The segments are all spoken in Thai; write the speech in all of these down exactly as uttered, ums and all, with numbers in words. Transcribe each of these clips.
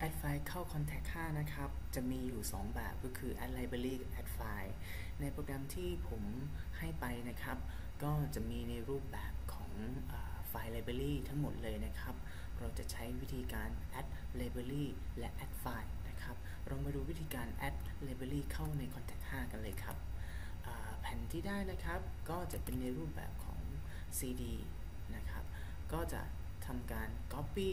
add file เข้า contact ห้านะครับจะมีอยู่สองแบบก็คือ add library กับ add file ในโปรแกรมที่ผมให้ไปนะครับก็จะมีในรูปแบบของไฟล์ library ทั้งหมดเลยนะครับเราจะใช้วิธีการ add library และ add file นะครับเรามาดูวิธีการ add library เข้าใน contact ห้ากันเลยครับแผ่นที่ได้นะครับก็จะเป็นในรูปแบบของ ซี ดี นะครับก็จะทำการ copy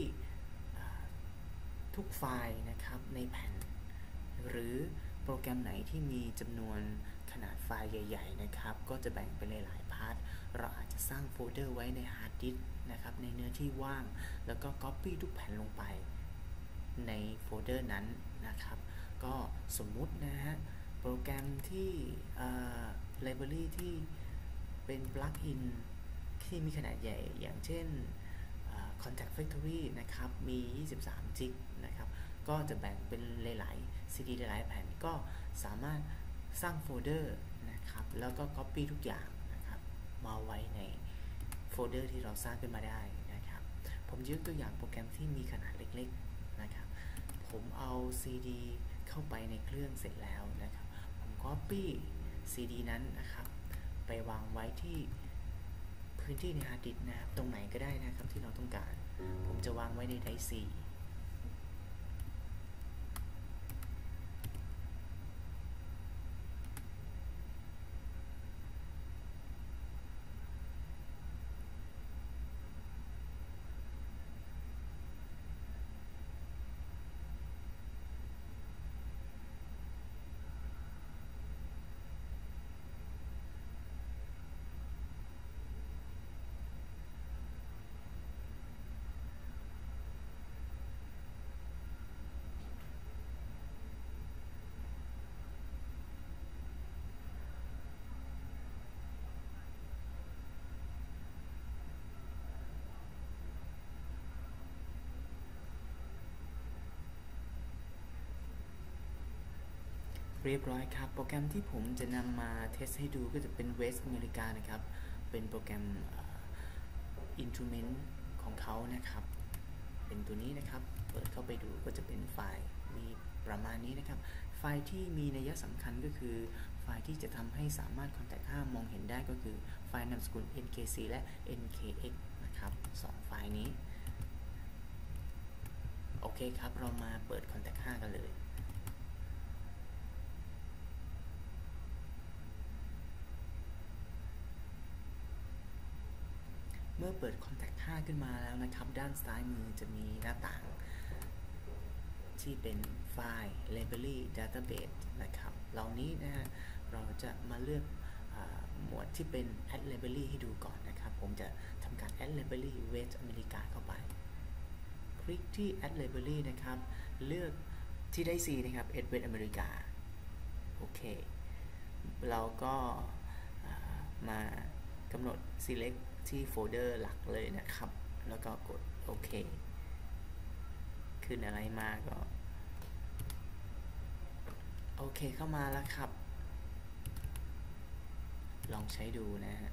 ทุกไฟล์นะครับในแผ่นหรือโปรแกรมไหนที่มีจำนวนขนาดไฟล์ใหญ่ๆนะครับก็จะแบ่งเป็นหลายๆพาร์ทเราอาจจะสร้างโฟลเดอร์ไว้ในฮาร์ดดิสก์นะครับในเนื้อที่ว่างแล้วก็ copy ทุกแผ่นลงไปในโฟลเดอร์นั้นนะครับก็สมมุตินะฮะโปรแกรมที่ไลบรารีที่เป็นปลั๊กอินที่มีขนาดใหญ่อย่างเช่น Contact Factory นะครับมียี่สิบสามจิกนะครับก็จะแบ่งเป็นหลายๆ ซี ดี หลายๆแผ่นก็สามารถสร้างโฟลเดอร์นะครับแล้วก็ Copy ทุกอย่างนะครับมาไว้ในโฟลเดอร์ที่เราสร้างขึ้นมาได้นะครับผมยกตัวอย่างโปรแกรมที่มีขนาดเล็กๆนะครับผมเอา ซี ดี เข้าไปในเครื่องเสร็จแล้วนะครับผม Copy ซี ดี นั้นนะครับไปวางไว้ที่พื้นที่ในฮาร์ดดิสก์นะครับตรงไหนก็ได้นะครับที่เราต้องการผมจะวางไว้ในไดรฟ์ Cเรียบร้อยครับโปรแกรมที่ผมจะนำมาเทสให้ดูก็จะเป็น West America นะครับเป็นโปรแกรม Instrument ของเขานะครับเป็นตัวนี้นะครับเปิดเข้าไปดูก็จะเป็นไฟล์มีประมาณนี้นะครับไฟล์ที่มีนัยสำคัญก็คือไฟล์ที่จะทำให้สามารถ Contact ห้ามองเห็นได้ก็คือไฟล์นามสกุล เอ็น เค ซี และ เอ็น เค เอ็กซ์ นะครับสองไฟล์นี้โอเคครับเรามาเปิด Contact ห้ากันเลยเมื่อเปิด Contact ห้าขึ้นมาแล้วนะครับด้านซ้ายมือจะมีหน้าต่างที่เป็นไฟล์ library database นะครับเหล่านี้นะฮะเราจะมาเลือกหมวดที่เป็น add library ให้ดูก่อนนะครับผมจะทำการ add library West America เข้าไปคลิกที่ add library นะครับเลือกที่ได้ C นะครับ West America โอเคเราก็มากำหนด select ที่โฟลเดอร์หลักเลยนะครับแล้วก็กดโอเคขึ้นอะไรมาก็โอเคเข้ามาแล้วครับลองใช้ดูนะฮะ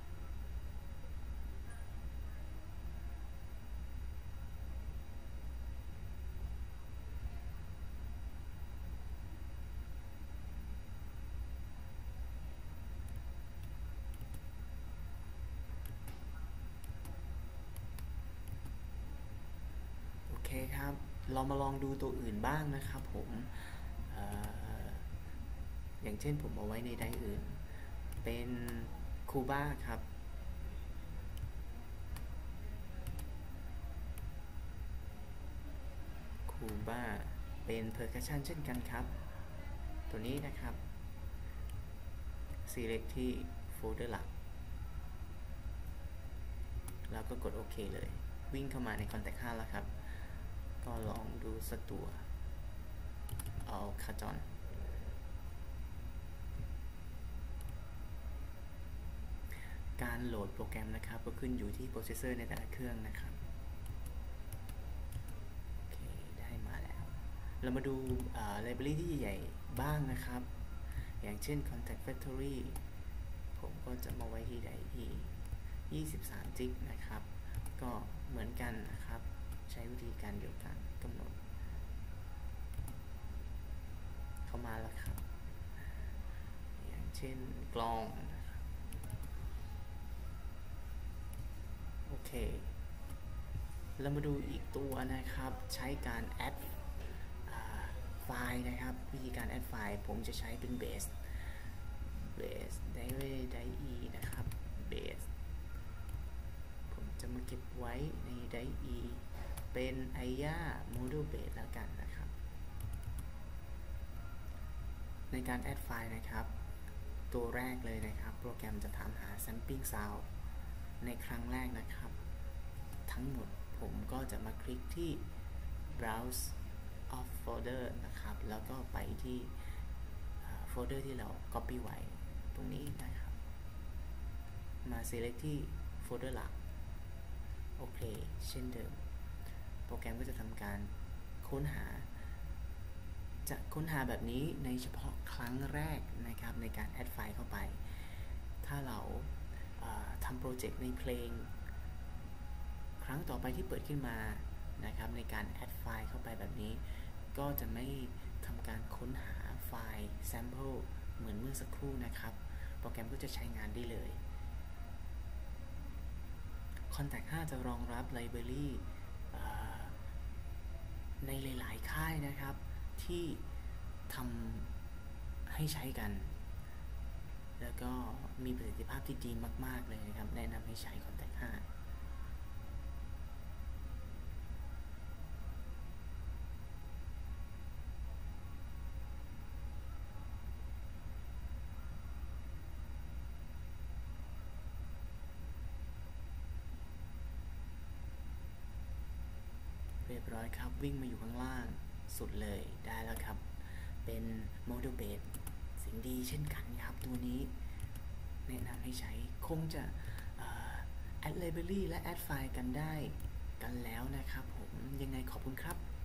โอเคครับเรามาลองดูตัวอื่นบ้างนะครับผมเอ่ออย่างเช่นผมเอาไว้ในไดรฟ์อื่นเป็นคูบ้าครับคูบ้าเป็นเพอร์คัชชันเช่นกันครับตัวนี้นะครับ select ที่โฟลเดอร์หลักแล้วก็กดโอเคเลยวิ่งเข้ามาใน Contact ห้าแล้วครับก็ลองดูสักตัวเอาคาจอนการโหลดโปรแกรมนะครับก็ขึ้นอยู่ที่โปรเซสเซอร์ในแต่ละเครื่องนะครับโอเคได้มาแล้วเรามาดูไลบรารีที่ใหญ่บ้างนะครับอย่างเช่น Contact Factory ผมก็จะมาไว้ที่ใดที่ยี่สิบสามจิกนะครับก็เหมือนกันนะครับใช้วิธีการเดียวกันกำหนดมาแล้วครับอย่างเช่นกล้องนะครับโอเคเรามาดูอีกตัวนะครับใช้การ add ไฟล์นะครับวิธีการ add ไฟล์ผมจะใช้เป็น base base diary die นะครับ base ผมจะมาเก็บไว้ใน die เป็น ไอ เอ เอ model base แล้วกันนะครับในการ add ไฟล์นะครับตัวแรกเลยนะครับโปรแกรมจะถามหา sampling sound ในครั้งแรกนะครับทั้งหมดผมก็จะมาคลิกที่ browse of folder นะครับแล้วก็ไปที่โฟลเดอร์ที่เรา copy ไว้ตรงนี้นะครับมา select ที่โฟลเดอร์หลักโอเคเช่นเดิมโปรแกรมก็จะทำการค้นหาจะค้นหาแบบนี้ในเฉพาะครั้งแรกนะครับในการ add ไฟล์เข้าไปถ้าเราทำโปรเจกต์ในเพลงครั้งต่อไปที่เปิดขึ้นมานะครับในการ add ไฟล์เข้าไปแบบนี้ก็จะไม่ทำการค้นหาไฟล์ sample เหมือนเมื่อสักครู่นะครับโปรแกรมก็จะใช้งานได้เลย Kontakt ห้าจะรองรับ library ในหลายๆค่ายนะครับที่ทำให้ใช้กันแล้วก็มีประสิทธิภาพที่ดีมากๆเลยนะครับแนะนำให้ใช้ Kontakt ห้าเรียบร้อยครับวิ่งมาอยู่ข้างล่างสุดเลยได้แล้วครับเป็น model base สิ่งดีเช่นกันครับตัวนี้แนะนำให้ใช้คงจะ add library และ add ไฟล์กันได้กันแล้วนะครับผมยังไงขอบคุณครับ